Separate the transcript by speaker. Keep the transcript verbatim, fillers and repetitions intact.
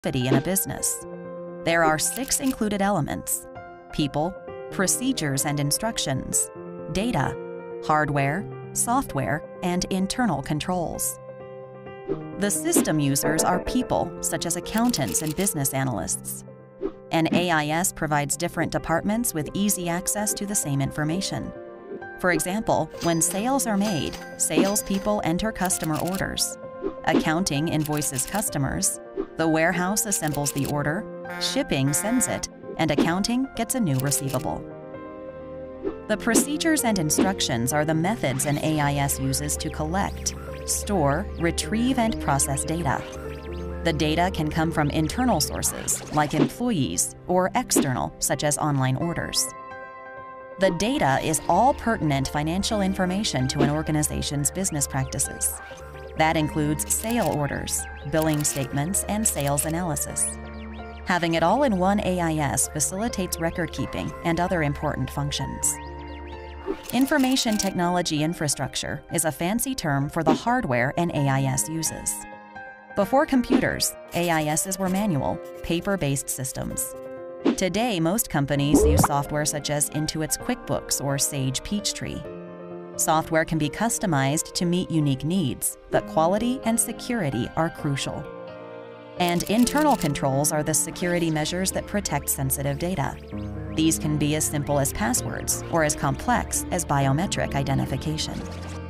Speaker 1: activity in a business. There are six included elements: people, procedures and instructions, data, hardware, software, and internal controls. The system users are people, such as accountants and business analysts. An A I S provides different departments with easy access to the same information. For example, when sales are made, salespeople enter customer orders. Accounting invoices customers. The warehouse assembles the order. Shipping sends it, and accounting gets a new receivable. The procedures and instructions are the methods an A I S uses to collect, store, retrieve, and process data. The data can come from internal sources, like employees, or external, such as online orders. The data is all pertinent financial information to an organization's business practices. That includes sale orders, billing statements, and sales analysis. Having it all in one A I S facilitates record-keeping and other important functions. Information technology infrastructure is a fancy term for the hardware an A I S uses. Before computers, A I Ss were manual, paper-based systems. Today, most companies use software such as Intuit's QuickBooks or Sage Peachtree. Software can be customized to meet unique needs, but quality and security are crucial. And internal controls are the security measures that protect sensitive data. These can be as simple as passwords or as complex as biometric identification.